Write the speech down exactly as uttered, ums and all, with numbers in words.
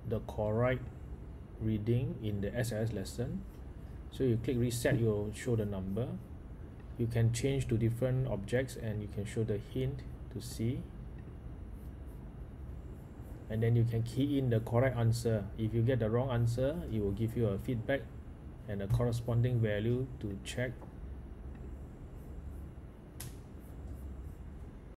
the correct reading in the S L S lesson. So you click reset, you'll show the number. You can change to different objects and you can show the hint to see, and then you can key in the correct answer. If you get the wrong answer, it will give you a feedback and a corresponding value to check